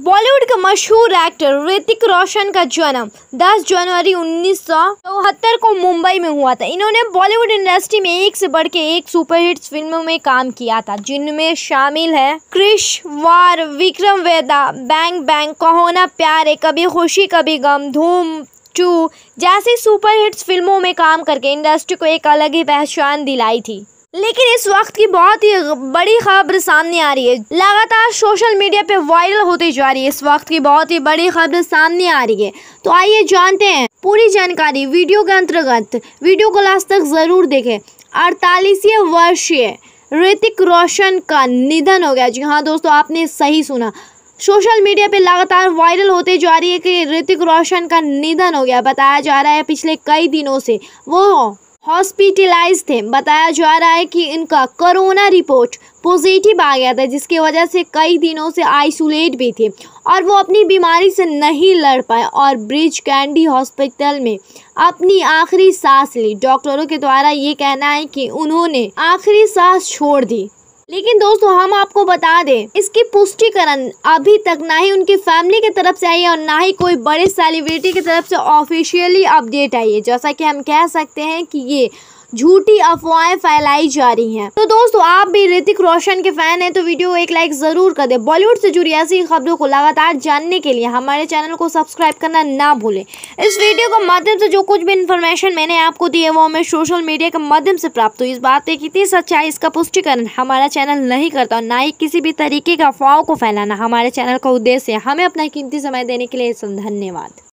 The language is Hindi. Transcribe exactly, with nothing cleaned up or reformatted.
बॉलीवुड के मशहूर एक्टर ऋतिक रोशन का जन्म दस जनवरी उन्नीस सौ चौहत्तर को मुंबई में हुआ था। इन्होंने बॉलीवुड इंडस्ट्री में एक से बढ़ के एक सुपरहिट फिल्मों में काम किया था, जिनमें शामिल है Krrish, War, Vikram Vedha, Bang Bang, Kaho Naa प्यार, कभी खुशी कभी गम, धूम टू जैसी सुपरहिट फिल्मों में काम करके इंडस्ट्री को एक अलग ही पहचान दिलाई थी। लेकिन इस वक्त की बहुत ही बड़ी खबर सामने आ रही है, लगातार सोशल मीडिया पे वायरल होती जा रही है। इस वक्त की बहुत ही बड़ी खबर सामने आ रही है, तो आइए जानते हैं पूरी जानकारी वीडियो के अंतर्गत। वीडियो को लास्ट तक जरूर देखें। अड़तालीसवें वर्षीय ऋतिक रोशन का निधन हो गया। जी हाँ दोस्तों, आपने सही सुना। सोशल मीडिया पे लगातार वायरल होते जा रही है कि ऋतिक रोशन का निधन हो गया। बताया जा रहा है पिछले कई दिनों से वो हॉस्पिटलाइज थे। बताया जा रहा है कि इनका कोरोना रिपोर्ट पॉजिटिव आ गया था, जिसकी वजह से कई दिनों से आइसोलेट भी थे और वो अपनी बीमारी से नहीं लड़ पाए और ब्रिज कैंडी हॉस्पिटल में अपनी आखिरी सांस ली। डॉक्टरों के द्वारा ये कहना है कि उन्होंने आखिरी सांस छोड़ दी। लेकिन दोस्तों, हम आपको बता दें, इसकी पुष्टिकरण अभी तक ना ही उनकी फैमिली की तरफ से आई है और ना ही कोई बड़े सेलिब्रिटी की तरफ से ऑफिशियली अपडेट आई है। जैसा कि हम कह सकते हैं कि ये झूठी अफवाहें फैलाई जा रही हैं। तो दोस्तों, आप भी ऋतिक रोशन के फैन हैं तो वीडियो को एक लाइक जरूर कर दें। बॉलीवुड से जुड़ी ऐसी खबरों को लगातार जानने के लिए हमारे चैनल को सब्सक्राइब करना ना भूलें। इस वीडियो के माध्यम से जो कुछ भी इन्फॉर्मेशन मैंने आपको दी है वो हमें सोशल मीडिया के माध्यम से प्राप्त हुई। इस बात है कितनी सच्चाई, इसका पुष्टिकरण हमारा चैनल नहीं करता और ना ही किसी भी तरीके का अफवाहों को फैलाना हमारे चैनल का उद्देश्य है। हमें अपना कीमती समय देने के लिए धन्यवाद।